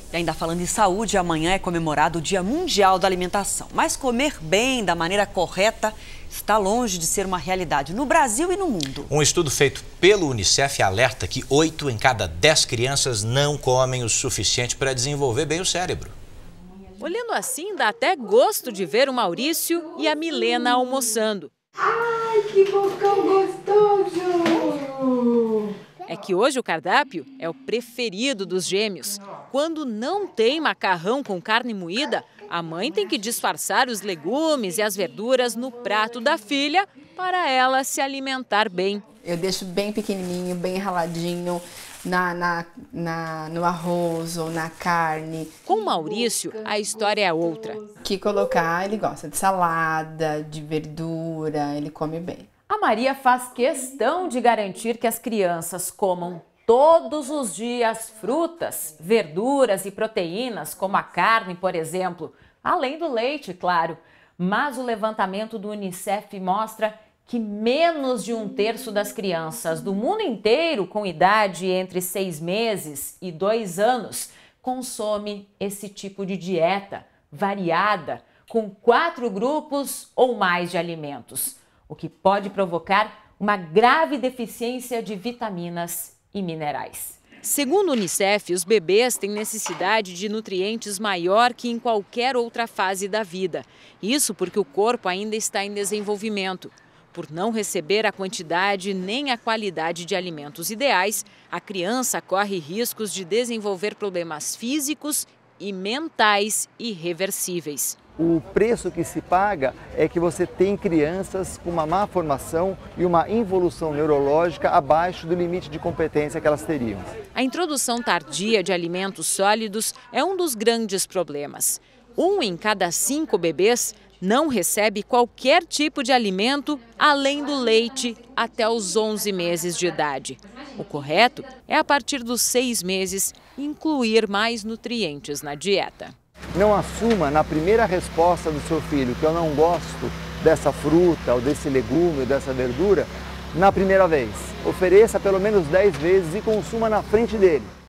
E ainda falando em saúde, amanhã é comemorado o Dia Mundial da Alimentação. Mas comer bem, da maneira correta, está longe de ser uma realidade no Brasil e no mundo. Um estudo feito pelo Unicef alerta que 8 em cada 10 crianças não comem o suficiente para desenvolver bem o cérebro. Olhando assim, dá até gosto de ver o Maurício e a Milena almoçando. Ai, que bocão gostoso! É que hoje o cardápio é o preferido dos gêmeos. Quando não tem macarrão com carne moída, a mãe tem que disfarçar os legumes e as verduras no prato da filha para ela se alimentar bem. Eu deixo bem pequenininho, bem raladinho no arroz ou na carne. Com o Maurício, a história é outra. Que colocar, ele gosta de salada, de verdura, ele come bem. A Maria faz questão de garantir que as crianças comam todos os dias frutas, verduras e proteínas, como a carne, por exemplo, além do leite, claro. Mas o levantamento do Unicef mostra que menos de 1/3 das crianças do mundo inteiro com idade entre 6 meses e 2 anos consome esse tipo de dieta variada, com 4 grupos ou mais de alimentos, o que pode provocar uma grave deficiência de vitaminas e minerais. Segundo o Unicef, os bebês têm necessidade de nutrientes maior que em qualquer outra fase da vida. Isso porque o corpo ainda está em desenvolvimento. Por não receber a quantidade nem a qualidade de alimentos ideais, a criança corre riscos de desenvolver problemas físicos e mentais irreversíveis. O preço que se paga é que você tem crianças com uma má formação e uma involução neurológica abaixo do limite de competência que elas teriam. A introdução tardia de alimentos sólidos é um dos grandes problemas. 1 em cada 5 bebês não recebe qualquer tipo de alimento além do leite até os 11 meses de idade. O correto é, a partir dos 6 meses, incluir mais nutrientes na dieta. Não assuma na primeira resposta do seu filho que eu não gosto dessa fruta, ou desse legume, ou dessa verdura, na primeira vez. Ofereça pelo menos 10 vezes e consuma na frente dele.